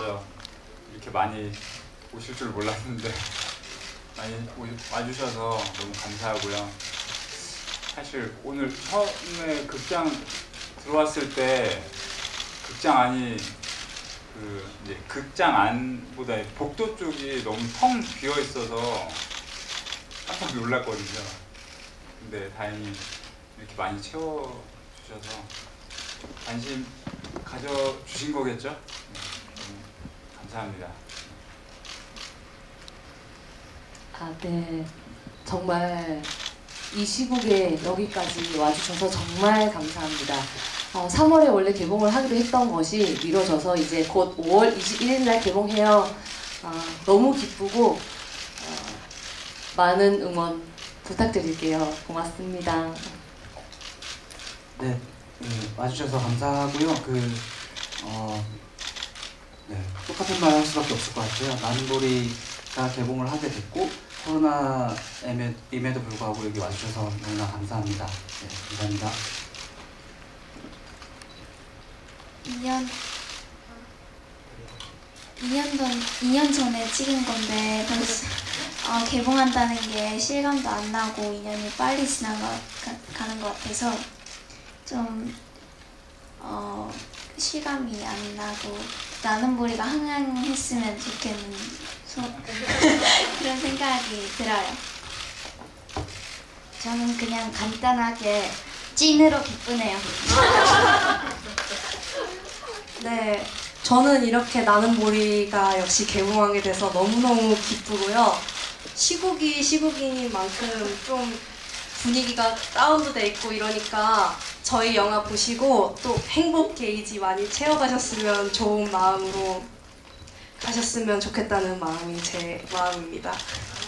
진짜 이렇게 많이 오실 줄 몰랐는데 많이 와주셔서 너무 감사하고요. 사실 오늘 처음에 극장 들어왔을 때 극장 안이 이제 극장 안보다 복도 쪽이 너무 텅 비어 있어서 깜짝 놀랐거든요. 근데 다행히 이렇게 많이 채워주셔서 관심 가져주신 거겠죠? 너무 감사합니다. 네. 정말 이 시국에 여기까지 와주셔서 정말 감사합니다. 3월에 원래 개봉을 하기로 했던 것이 미뤄져서 이제 곧 5월 21일 날 개봉해요. 너무 기쁘고 많은 응원 부탁드릴게요. 고맙습니다. 네, 와주셔서 감사하고요. 네, 똑같은 말 할 수밖에 없을 것 같아요. 나는보리가 개봉을 하게 됐고 코로나임에도 불구하고 여기 와주셔서 너무나 감사합니다. 네, 감사합니다. 2년 전에 찍은 건데 벌써 개봉한다는 게 실감도 안 나고 2년이 빨리 지나가는 것 같아서 좀 실감이 안 나고 나는보리가 흥행했으면 좋겠는 그런 생각이 들어요. 저는 그냥 간단하게 찐으로 기쁘네요. 네, 저는 이렇게 나는보리가 역시 개봉하게 돼서 너무너무 기쁘고요. 시국이 시국인 만큼 좀 분위기가 다운도 돼 있고 이러니까 저희 영화 보시고 또 행복 게이지 많이 채워가셨으면 좋은 마음으로 가셨으면 좋겠다는 마음이 제 마음입니다.